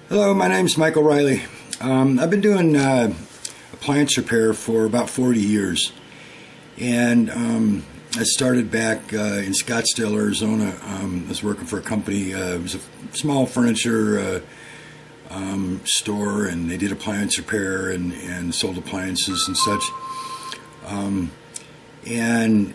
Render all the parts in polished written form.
Hello, my name's Michael Riley. I've been doing appliance repair for about 40 years, and I started back in Scottsdale, Arizona. I was working for a company. It was a small furniture store, and they did appliance repair and sold appliances and such. And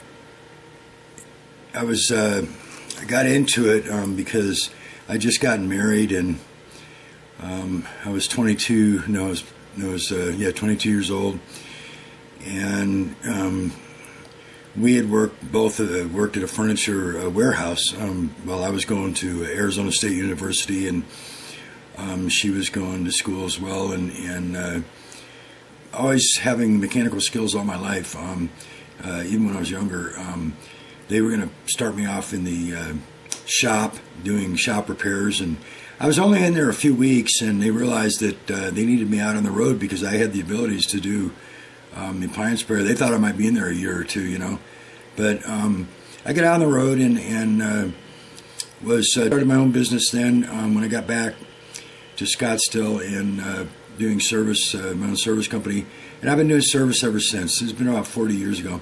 I got into it because I just gotten married, and I was 22. No, I was 22 years old, and we had worked at a furniture warehouse while I was going to Arizona State University, and she was going to school as well, and always having mechanical skills all my life. Even when I was younger, they were going to start me off in the shop doing shop repairs, and I was only in there a few weeks, and they realized that they needed me out on the road because I had the abilities to do appliance repair. They thought I might be in there a year or two, you know. But I got out on the road and started my own business then when I got back to Scottsdale and doing service, my own service company. And I've been doing service ever since. It's been about 40 years ago.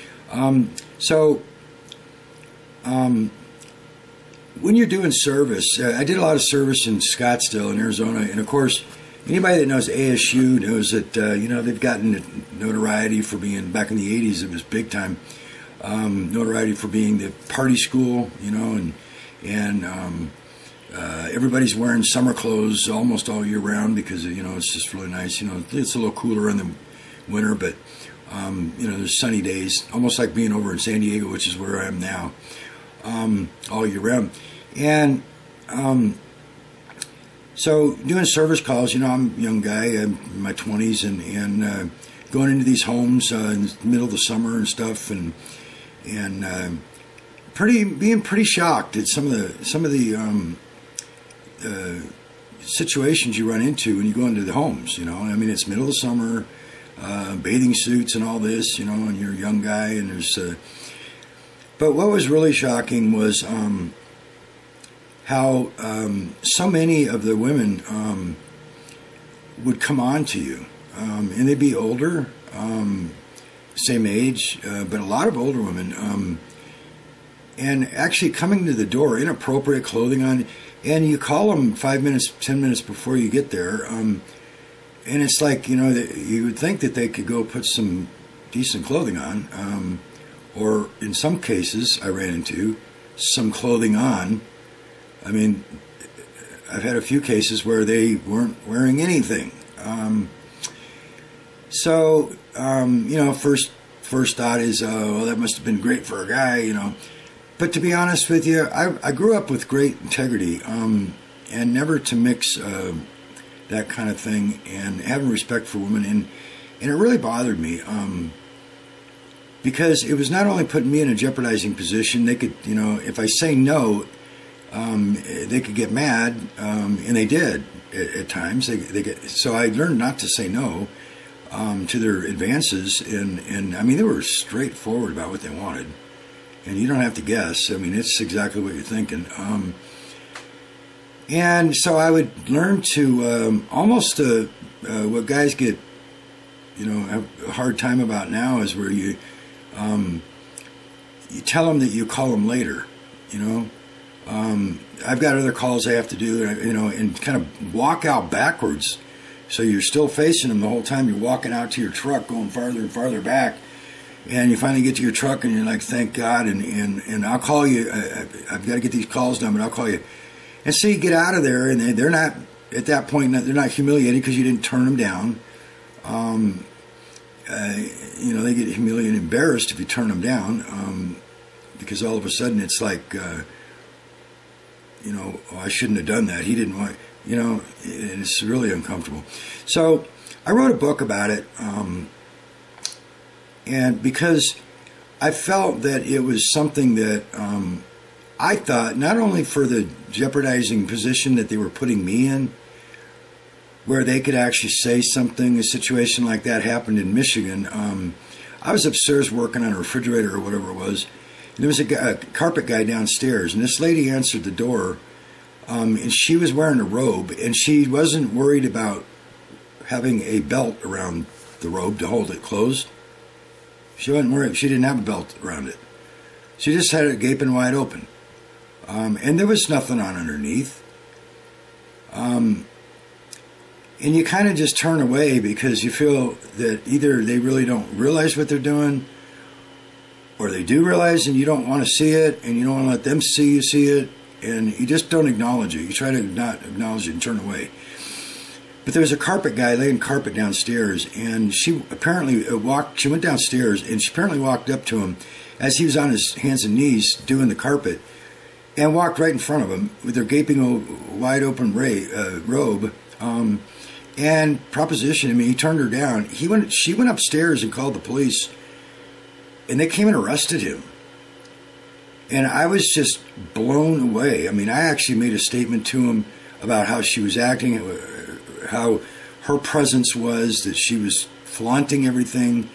When you're doing service, I did a lot of service in Scottsdale in Arizona, and of course, anybody that knows ASU knows that they've gotten notoriety for being, back in the 80s, it was big time, notoriety for being the party school, you know, and everybody's wearing summer clothes almost all year round because, you know, it's just really nice. You know, it's a little cooler in the winter, but you know, there's sunny days, almost like being over in San Diego, which is where I am now, all year round. And so doing service calls, you know, I'm a young guy, I'm in my 20s, and going into these homes in the middle of the summer and stuff, and being pretty shocked at some of the situations you run into when you go into the homes. You know, I mean, it's middle of the summer, bathing suits and all this, you know, and you're a young guy, and there's but what was really shocking was how so many of the women would come on to you, and they'd be older, same age, but a lot of older women, and actually coming to the door, inappropriate clothing on, and you call them 5 minutes, 10 minutes before you get there, and it's like, you know, you would think that they could go put some decent clothing on, or in some cases I ran into some clothing on. I mean, I've had a few cases where they weren't wearing anything. You know, first thought is, well, that must have been great for a guy, you know. But to be honest with you, I grew up with great integrity, and never to mix that kind of thing, and having respect for women, and it really bothered me, because it was not only putting me in a jeopardizing position. They could, you know, if I say no, they could get mad, and they did at times. So I learned not to say no to their advances, and I mean, they were straightforward about what they wanted, and you don't have to guess. I mean, it's exactly what you're thinking. And so I would learn to almost what guys get, you know, have a hard time about now is where you tell them that you call them later, you know. I've got other calls I have to do, you know, and kind of walk out backwards, so you're still facing them the whole time. You're walking out to your truck, going farther and farther back, and you finally get to your truck, and you're like, thank God, and I'll call you. I've got to get these calls done, but I'll call you. And so you get out of there, and they're not, at that point, they're not humiliated because you didn't turn them down. You know, they get humiliated and embarrassed if you turn them down, because all of a sudden it's like, you know, oh, I shouldn't have done that. He didn't want, you know, it's really uncomfortable. So I wrote a book about it, and because I felt that it was something that I thought, not only for the jeopardizing position that they were putting me in, where they could actually say something. A situation like that happened in Michigan. I was upstairs working on a refrigerator or whatever it was, and there was a carpet guy downstairs, and this lady answered the door and she was wearing a robe, and she wasn't worried about having a belt around the robe to hold it closed. She wasn't worried. She didn't have a belt around it. She just had it gaping wide open. And there was nothing on underneath. And you kind of just turn away because you feel that either they really don't realize what they're doing, or they do realize and you don't want to see it, and you don't want to let them see you see it, and you just don't acknowledge it. You try to not acknowledge it and turn away. But there was a carpet guy laying carpet downstairs, and she apparently she went downstairs, and she apparently walked up to him as he was on his hands and knees doing the carpet, and walked right in front of him with her gaping wide open robe, and propositioned him. He turned her down. She went upstairs and called the police, and they came and arrested him. And I was just blown away. I mean, I actually made a statement to him about how she was acting, how her presence was, that she was flaunting everything,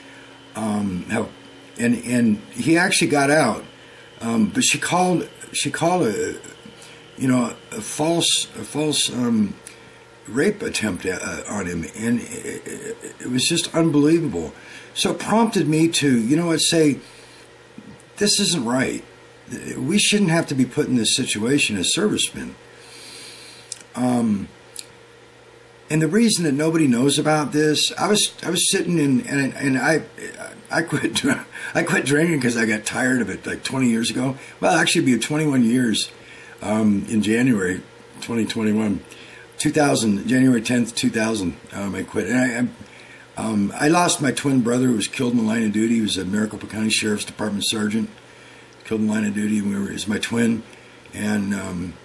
and he actually got out, but she called a false rape attempt on him, and it was just unbelievable. So it prompted me to, say, this isn't right. We shouldn't have to be put in this situation as servicemen. And the reason that nobody knows about this, I was sitting and I quit drinking because I got tired of it like 20 years ago. Well, actually, it'd be 21 years in January 2021, January 10th, 2000. I quit, and I lost my twin brother who was killed in the line of duty. He was a Maricopa County Sheriff's Department sergeant, killed in the line of duty. He's my twin, and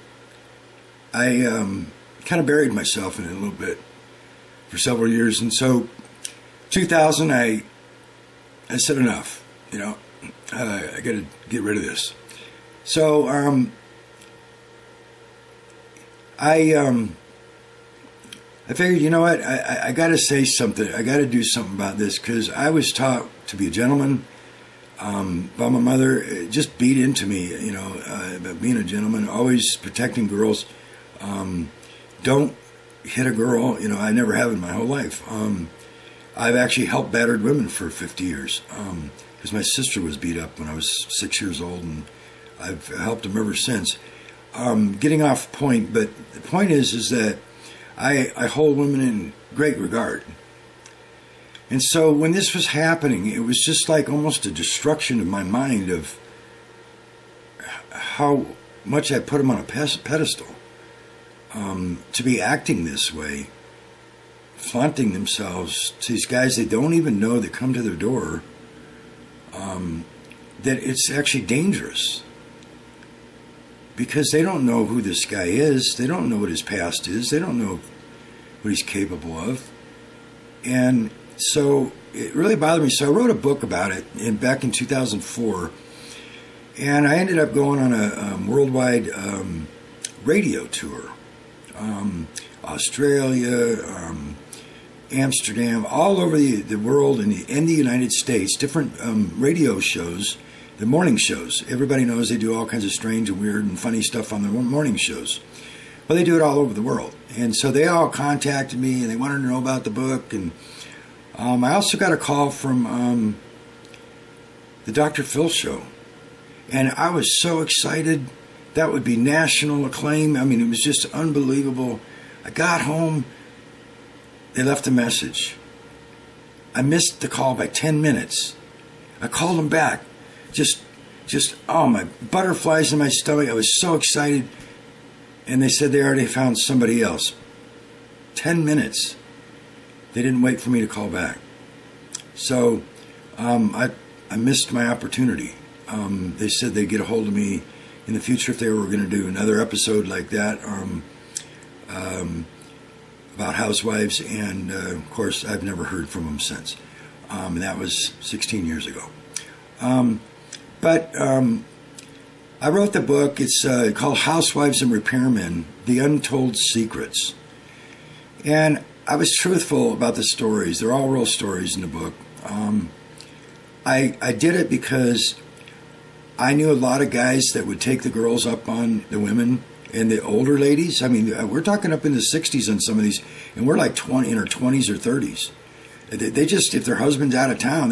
I kind of buried myself in it a little bit for several years. And so 2000, I said enough, I got to get rid of this. So I figured, you know what, I got to say something. I got to do something about this, because I was taught to be a gentleman by my mother. Just beat into me, about being a gentleman, always protecting girls. Don't hit a girl. I never have in my whole life. I've actually helped battered women for 50 years because my sister was beat up when I was 6 years old, and I've helped them ever since. Getting off point, but the point is that I hold women in great regard. And so when this was happening, it was just like almost a destruction of my mind of how much I put them on a pedestal. To be acting this way, flaunting themselves to these guys they don't even know that come to their door, that it's actually dangerous. Because they don't know who this guy is, they don't know what his past is, they don't know what he's capable of. And so it really bothered me. So I wrote a book about it back in 2004, and I ended up going on a worldwide radio tour. Australia, Amsterdam, all over the world, and the United States, different radio shows, the morning shows. Everybody knows they do all kinds of strange and weird and funny stuff on their morning shows. Well, they do it all over the world. And so they all contacted me, and they wanted to know about the book. And I also got a call from the Dr. Phil show. And I was so excited. That would be national acclaim. I mean, it was just unbelievable. I got home. They left a message. I missed the call by 10 minutes. I called them back. Just, my butterflies in my stomach. I was so excited. And they said they already found somebody else. 10 minutes. They didn't wait for me to call back. So I missed my opportunity. They said they'd get a hold of me in the future if they were going to do another episode like that about housewives, and of course I've never heard from them since. And that was 16 years ago. But I wrote the book. It's called Housewives and Repairmen, The Untold Secrets. And I was truthful about the stories. They're all real stories in the book. I did it because I knew a lot of guys that would take the girls up on the women, And the older ladies, I mean, we're talking up in the 60s on some of these, and we're like 20 in our 20s or 30s. They just, if their husband's out of town,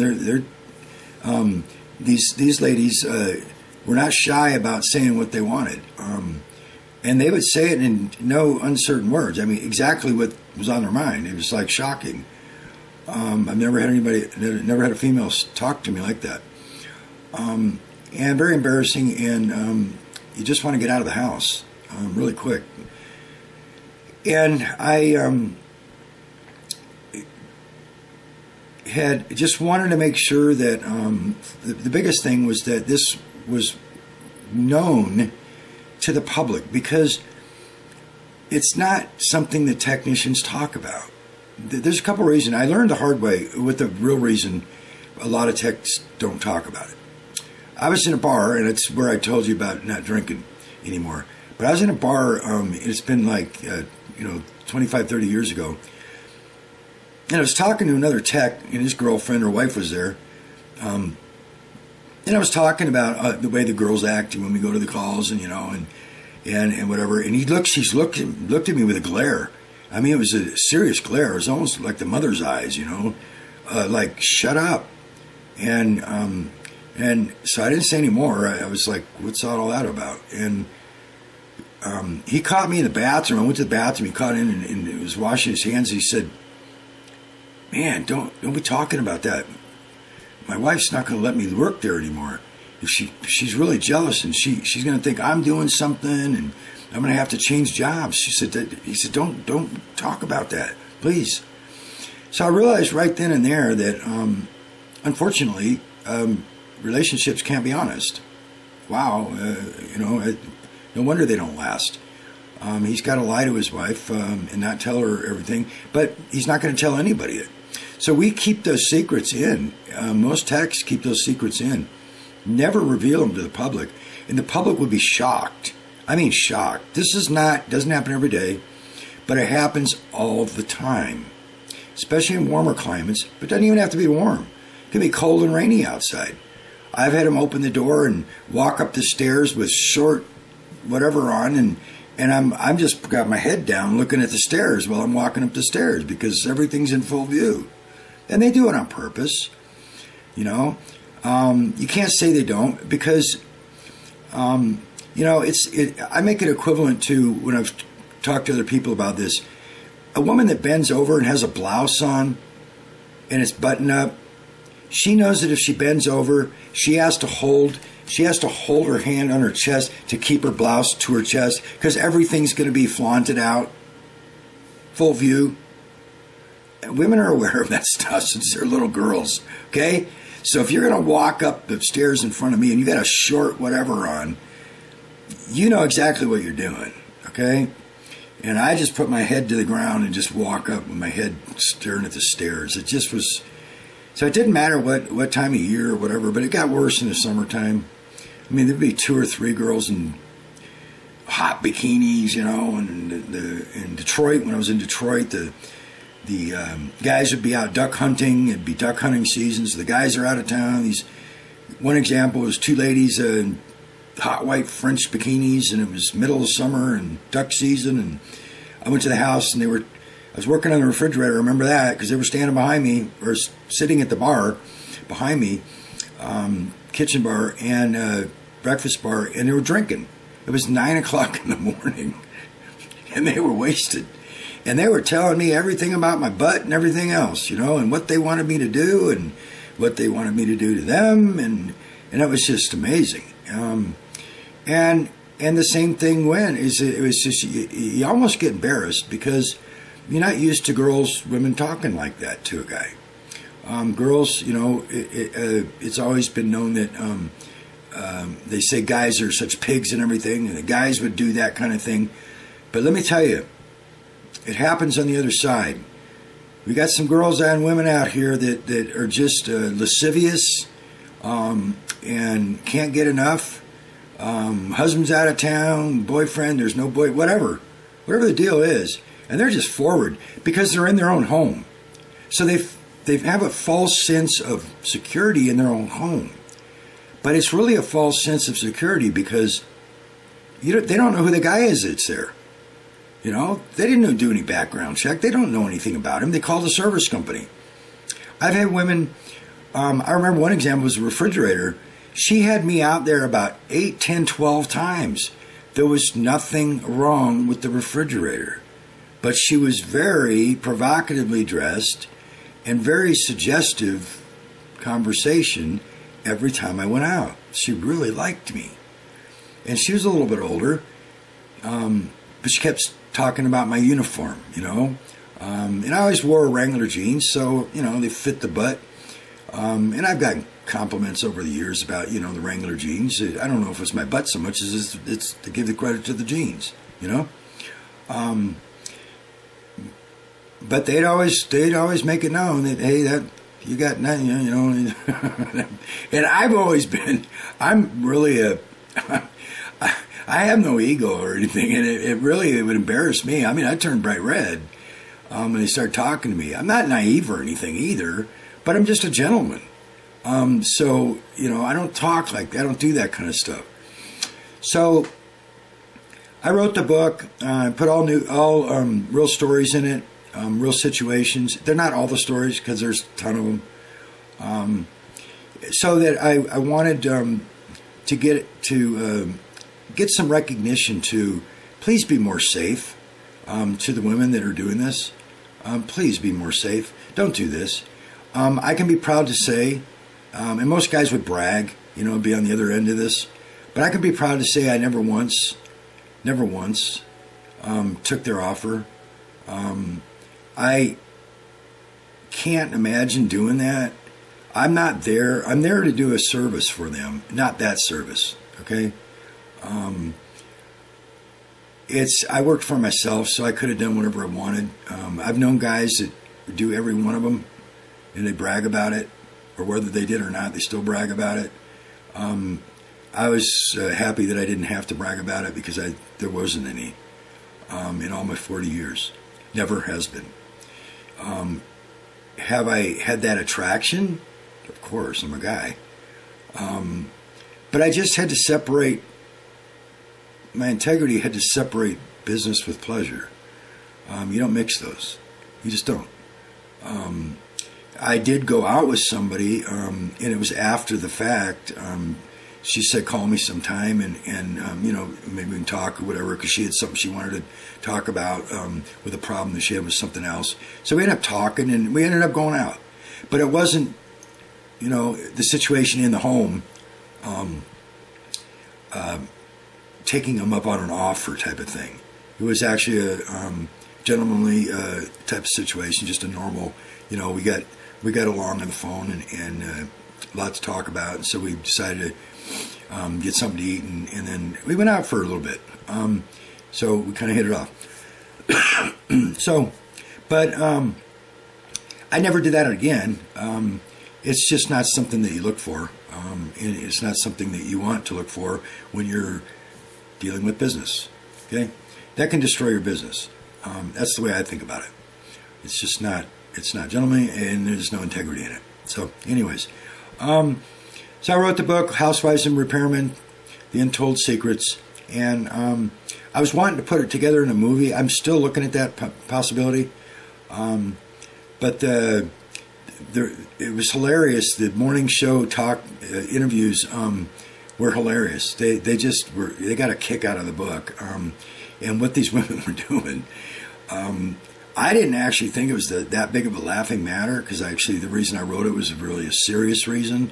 these ladies were not shy about saying what they wanted, and they would say it in no uncertain words. I mean, exactly what was on their mind. It was like shocking. I've never had never had a female talk to me like that, and very embarrassing. And you just want to get out of the house really quick. And I had just wanted to make sure that the biggest thing was that this was known to the public, because it's not something that technicians talk about. There's a couple of reasons. I learned the hard way what the real reason a lot of techs don't talk about it. I was in a bar, and it's where I told you about not drinking anymore. But I was in a bar, it's been like, 25, 30 years ago. And I was talking to another tech, and his girlfriend or wife was there. And I was talking about the way the girls act when we go to the calls, and and whatever. And he's looked at me with a glare. I mean, it was a serious glare. It was almost like the mother's eyes, like shut up. And so I didn't say any more. I was like, what's all that about? And he caught me in the bathroom. I went to the bathroom. He caught in and was washing his hands. And he said, "Man, don't be talking about that. My wife's not going to let me work there anymore. She's really jealous, and she's going to think I'm doing something, and I'm going to have to change jobs." He said, "Don't talk about that, please." So I realized right then and there that, unfortunately, relationships can't be honest. Wow, no wonder they don't last. He's got to lie to his wife and not tell her everything, but he's not going to tell anybody it. So we keep those secrets in. Most techs keep those secrets in. Never reveal them to the public. And the public would be shocked. I mean shocked. This doesn't happen every day, but it happens all the time. Especially in warmer climates, but it doesn't even have to be warm. It can be cold and rainy outside. I've had him open the door and walk up the stairs with short whatever on, and I'm just got my head down looking at the stairs while I'm walking up the stairs because everything's in full view. And they do it on purpose, You can't say they don't, because, I make it equivalent to when I've talked to other people about this. A woman that bends over and has a blouse on and it's buttoned up, she knows that if she bends over, she has to hold her hand on her chest to keep her blouse to her chest, because everything's going to be flaunted out, full view. And women are aware of that stuff since they're little girls, okay? So if you're going to walk up the stairs in front of me and you got a short whatever on, you know exactly what you're doing, okay? And I just put my head to the ground and just walk up with my head staring at the stairs. It just was... So it didn't matter what time of year or whatever, but it got worse in the summertime. I mean, there'd be 2 or 3 girls in hot bikinis, and in Detroit, when I was in Detroit, the guys would be out duck hunting. It'd be duck hunting season, so the guys are out of town. One example was 2 ladies in hot white French bikinis, and it was middle of summer and duck season. And I went to the house, and I was working on the refrigerator. I remember that because they were standing behind me, or sitting at the bar behind me, kitchen bar and breakfast bar, and they were drinking. It was 9 o'clock in the morning, and they were wasted. And they were telling me everything about my butt and everything else, and what they wanted me to do and what they wanted me to do to them, and it was just amazing. And the same thing it was just you almost get embarrassed because you're not used to women talking like that to a guy. Girls, it's always been known that they say guys are such pigs and everything, and the guys would do that kind of thing. But let me tell you, it happens on the other side. We got some girls and women out here that are just lascivious and can't get enough. Husband's out of town, boyfriend, there's no boy, whatever the deal is. And they're just forward because they're in their own home. So they have a false sense of security in their own home. But it's really a false sense of security because they don't know who the guy is that's there. You know, they didn't do any background check. They don't know anything about him. They called a service company. I've had women, I remember one example was a refrigerator. She had me out there about 8, 10, 12 times. There was nothing wrong with the refrigerator. But she was very provocatively dressed and very suggestive conversation every time I went out. She really liked me. And she was a little bit older, but she kept talking about my uniform, you know. And I always wore Wrangler jeans, so, you know, they fit the butt. And I've gotten compliments over the years about, you know, the Wrangler jeans. I don't know if it's my butt so much as it's to give the credit to the jeans, you know. But they'd always make it known that, hey, that you got nothing, you know. And I'm really I have no ego or anything, and it would embarrass me. I mean, I turned bright red when they started talking to me. I'm not naive or anything either, but I'm just a gentleman. So, you know, I don't talk like that. I don't do that kind of stuff. So I wrote the book. I put all real stories in it, real situations. They're not all the stories because there's a ton of them. So that I wanted to get some recognition to please be more safe to the women that are doing this. Please be more safe. Don't do this. I can be proud to say, and most guys would brag, you know, be on the other end of this, but I can be proud to say I never once took their offer. I can't imagine doing that. I'm not there. I'm there to do a service for them, not that service. Okay. I worked for myself, so I could have done whatever I wanted. I've known guys that do every one of them, and they brag about it, or whether they did or not, they still brag about it. I was happy that I didn't have to brag about it because there wasn't any in all my 40 years. Never has been. Have I had that attraction? Of course, I'm a guy. But I just had to separate, my integrity had to separate business with pleasure. You don't mix those. You just don't. I did go out with somebody, and it was after the fact. She said, call me sometime, and you know, maybe we can talk or whatever, because she had something she wanted to talk about with a problem that she had with something else. So we ended up talking, and we ended up going out. But it wasn't, you know, the situation in the home, taking them up on an offer type of thing. It was actually a gentlemanly type of situation, just a normal, you know, we got along on the phone and a lot to talk about, and so we decided to get something to eat, and then we went out for a little bit. So we kind of hit it off. So, but I never did that again. It's just not something that you look for. And it's not something that you want to look for when you're dealing with business. Okay, that can destroy your business. That's the way I think about it. It's just not. It's not gentlemanly, and there's no integrity in it. So, anyways, so I wrote the book Housewives and Repairmen, The Untold Secrets, and I was wanting to put it together in a movie. I'm still looking at that possibility, but it was hilarious. The morning show talk interviews were hilarious. They got a kick out of the book, and what these women were doing. I didn't actually think it was that big of a laughing matter, because actually the reason I wrote it was really a serious reason.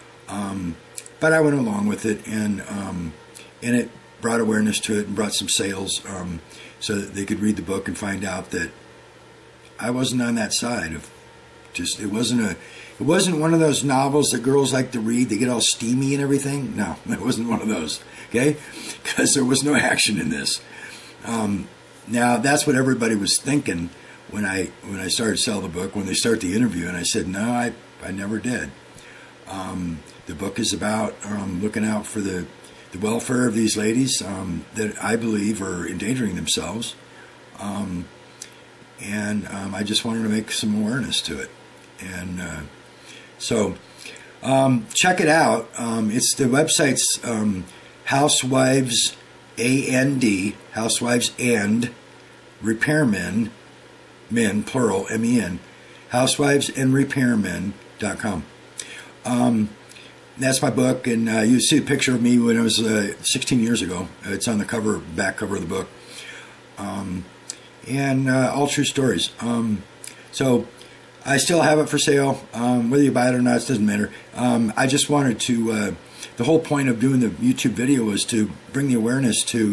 But I went along with it, and it brought awareness to it and brought some sales, so that they could read the book and find out that I wasn't on that side of just. It wasn't one of those novels that girls like to read. They get all steamy and everything. No, it wasn't one of those. Okay, because there was no action in this. Now, that's what everybody was thinking when I started to sell the book, when they start the interview, and I said, no, I never did. The book is about looking out for the welfare of these ladies that I believe are endangering themselves. And I just wanted to make some awareness to it. And so check it out. The website's Housewives A-N-D, Housewives and Repairmen, men, plural, M-E-N, Housewives and Repairmen.com. That's my book, and you see a picture of me when I was 16 years ago. It's on the cover, back cover of the book. And all true stories. So I still have it for sale. Whether you buy it or not, it doesn't matter. I just wanted to, the whole point of doing the YouTube video was to bring the awareness to,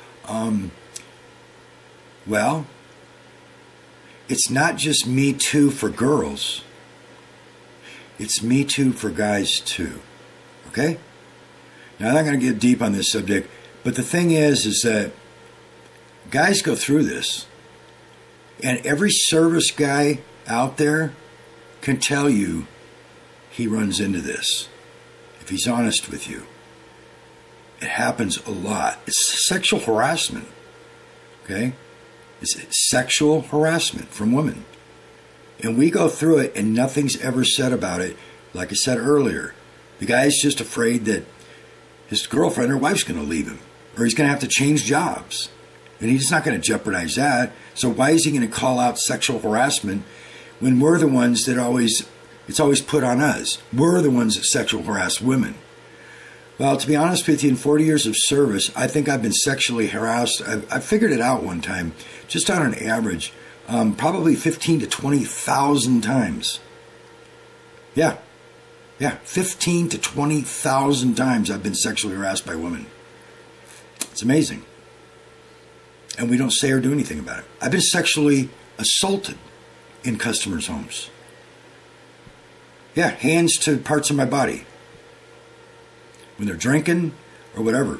well, it's not just Me Too for girls. It's Me Too for guys too. Okay? Now, I'm not going to get deep on this subject, but the thing is that guys go through this, and every service guy out there can tell you he runs into this, if he's honest with you. It happens a lot. It's sexual harassment, okay? It's sexual harassment from women. And we go through it, and nothing's ever said about it. Like I said earlier, the guy's just afraid that his girlfriend or wife's going to leave him, or he's going to have to change jobs. And he's not going to jeopardize that. So why is he going to call out sexual harassment when we're the ones that it's always put on us? We're the ones that sexual harass women. Well, to be honest with you, in 40 years of service, I think I've been sexually harassed. I figured it out one time, just on an average, probably 15 to 20,000 times. Yeah, 15 to 20,000 times I've been sexually harassed by women. It's amazing. And we don't say or do anything about it. I've been sexually assaulted in customers' homes. Yeah, hands to parts of my body. When they're drinking or whatever.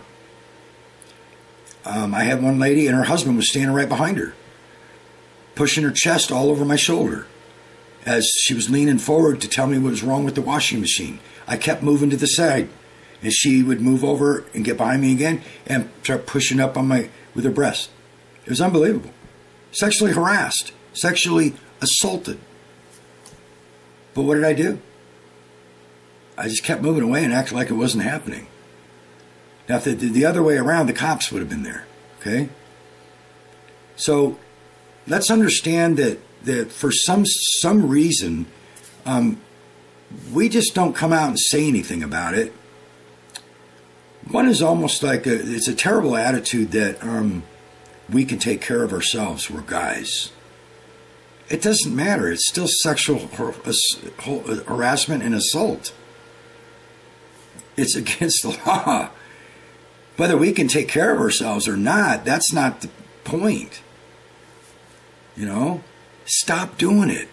I had one lady and her husband was standing right behind her, pushing her chest all over my shoulder as she was leaning forward to tell me what was wrong with the washing machine. I kept moving to the side, and she would move over and get behind me again and start pushing up on with her breast. It was unbelievable. Sexually harassed, sexually assaulted. But what did I do? I just kept moving away and acted like it wasn't happening. Now, if they did the other way around, the cops would have been there. Okay? So let's understand that for some reason, we just don't come out and say anything about it. One is almost like it's a terrible attitude that we can take care of ourselves. We're guys. It doesn't matter. It's still sexual harassment and assault. It's against the law. Whether we can take care of ourselves or not, that's not the point. You know? Stop doing it.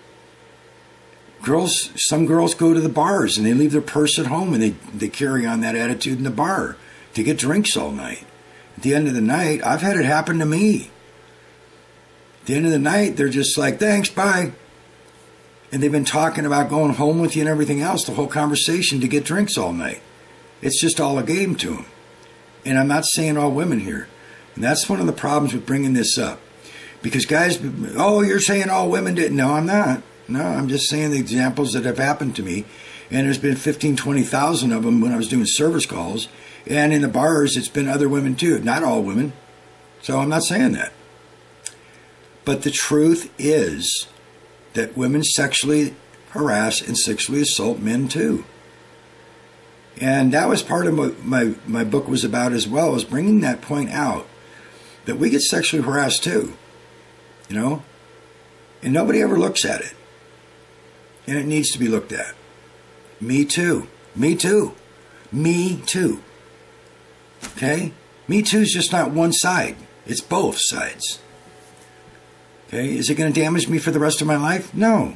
Some girls go to the bars and they leave their purse at home and they carry on that attitude in the bar to get drinks all night. At the end of the night, I've had it happen to me. At the end of the night, they're just like, thanks, bye. And they've been talking about going home with you and everything else, the whole conversation, to get drinks all night. It's just all a game to them. And I'm not saying all women here. And that's one of the problems with bringing this up. Because guys, oh, you're saying all women did. No, I'm not. No, I'm just saying the examples that have happened to me. And there's been 15, 20,000 of them when I was doing service calls. And in the bars, it's been other women too. Not all women. So I'm not saying that. But the truth is that women sexually harass and sexually assault men too. And that was part of what my book was about as well, was bringing that point out, that we get sexually harassed too, you know, and nobody ever looks at it. And it needs to be looked at. Me too. Me too. Me too. Okay? Me too is just not one side. It's both sides. Okay? Is it going to damage me for the rest of my life? No.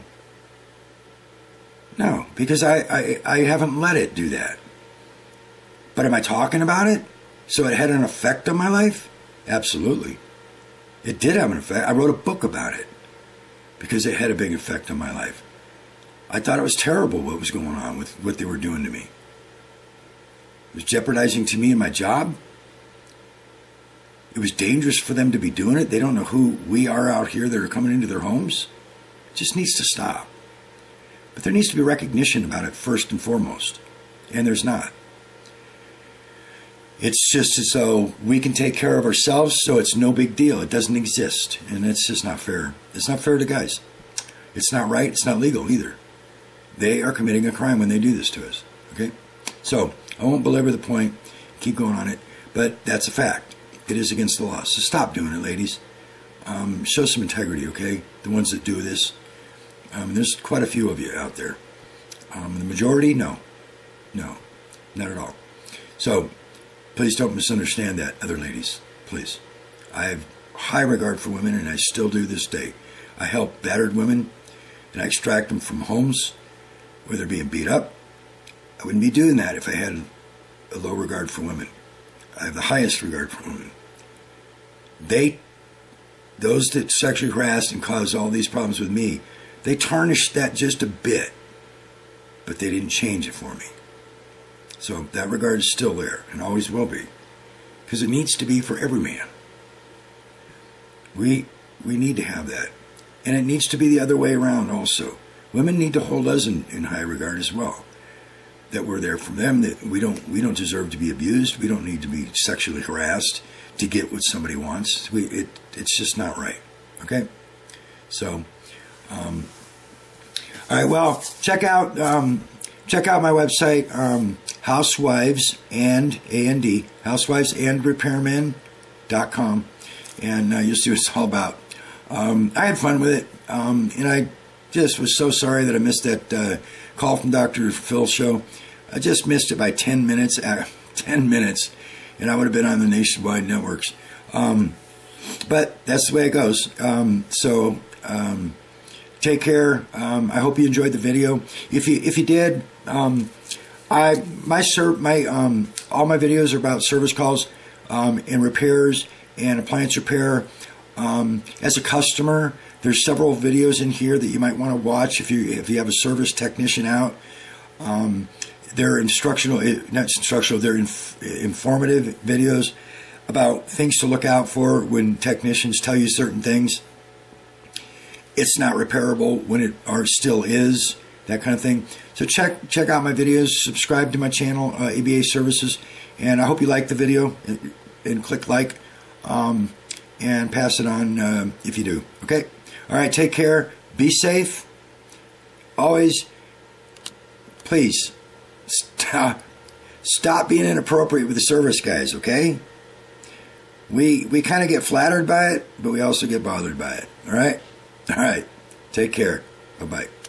No, because I haven't let it do that. But am I talking about it? So it had an effect on my life? Absolutely. It did have an effect. I wrote a book about it because it had a big effect on my life. I thought it was terrible what was going on with what they were doing to me. It was jeopardizing to me and my job. It was dangerous for them to be doing it. They don't know who we are out here that are coming into their homes. It just needs to stop. But there needs to be recognition about it first and foremost. And there's not. It's just as though we can take care of ourselves, so it's no big deal. It doesn't exist, and it's just not fair. It's not fair to guys. It's not right. It's not legal either. They are committing a crime when they do this to us. Okay? So, I won't belabor the point, keep going on it, but that's a fact. It is against the law. So stop doing it, ladies. Show some integrity, okay? The ones that do this. There's quite a few of you out there. The majority, no. No, not at all. So, please don't misunderstand that, other ladies. Please. I have high regard for women, and I still do this day. I help battered women, and I extract them from homes where they're being beat up. I wouldn't be doing that if I had a low regard for women. I have the highest regard for women. Those that sexually harassed and caused all these problems with me, they tarnished that just a bit, but they didn't change it for me. So that regard is still there, and always will be, because it needs to be for every man. We need to have that, and it needs to be the other way around also. Women need to hold us in high regard as well. That we're there for them. That we don't deserve to be abused. We don't need to be sexually harassed to get what somebody wants. It's just not right. Okay. So, all right. Well, check out my website, Housewives and Housewives and Repairmen.com, and you'll see what it's all about. I had fun with it, and I just was so sorry that I missed that call from Dr. Phil's show. I just missed it by 10 minutes. 10 minutes, and I would have been on the nationwide networks. But that's the way it goes. Take care. I hope you enjoyed the video. If you did, all my videos are about service calls and repairs and appliance repair. As a customer, there's several videos in here that you might want to watch if you have a service technician out. They're instructional, not instructional. They're informative videos about things to look out for when technicians tell you certain things. It's not repairable when it still is, that kind of thing. So check out my videos, subscribe to my channel, ABA Services, and I hope you like the video and click like and pass it on if you do. Okay? All right, take care. Be safe. Always, please, stop being inappropriate with the service guys, okay? We kind of get flattered by it, but we also get bothered by it. All right? All right. Take care. Bye-bye.